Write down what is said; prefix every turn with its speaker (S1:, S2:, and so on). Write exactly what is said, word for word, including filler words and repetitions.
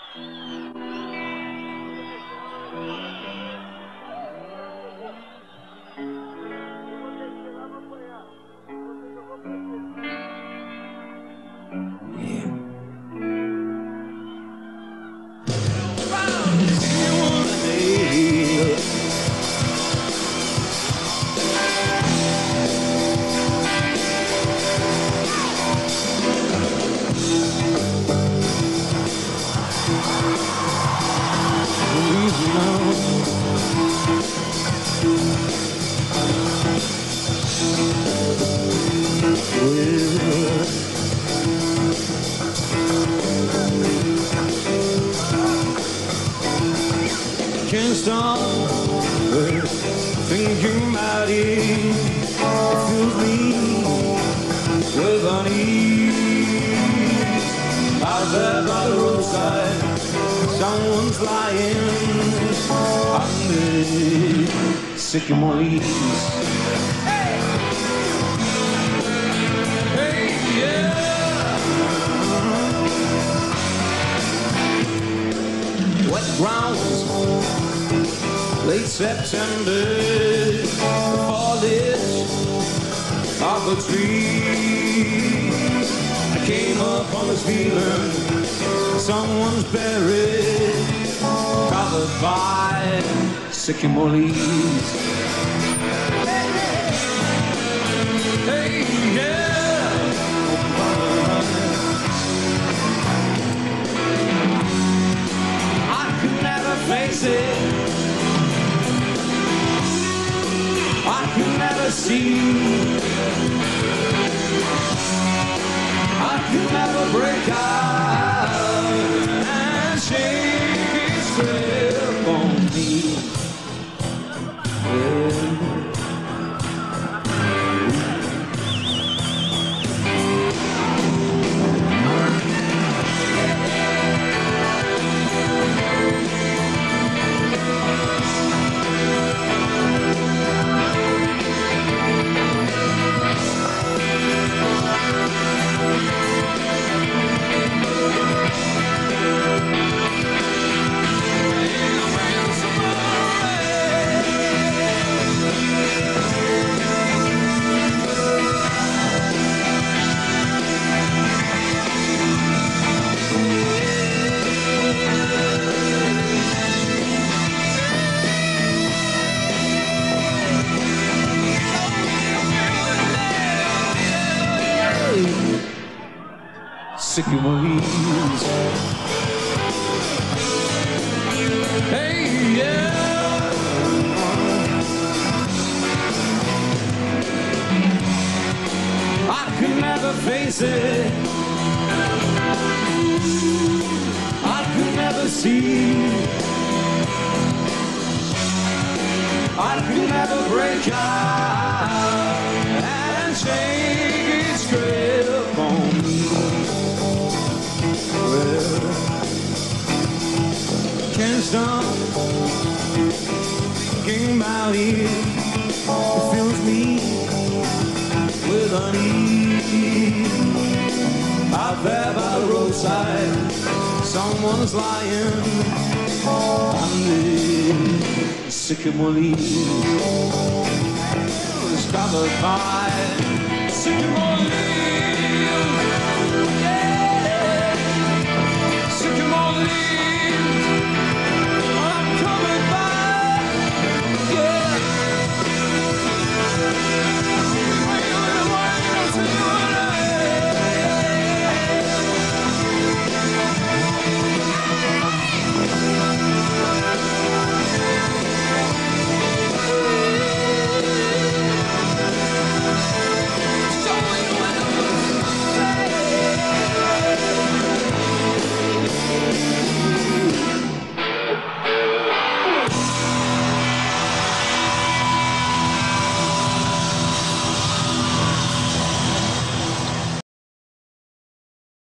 S1: Can't stop thinking about it. It fills me with unease. Out there by the roadside, someone's lying under sycamore leaves. Hey, hey, yeah. Wet grounds, late September, the foliage of a tree. I came up on this feeling, someone's buried, covered by sycamore leaves. Hey, yeah. I could never face it, I could never see, I could never break out and shake its grip on me. Yeah. Sycamore leaves. Hey, yeah. I could never face it, I could never see, I could never break out and shake its grip on me. Well, can't stop thinking about it. It fills me with unease. Out there by the roadside, someone's lying under sycamore leaves. It's covered by sycamore leaves.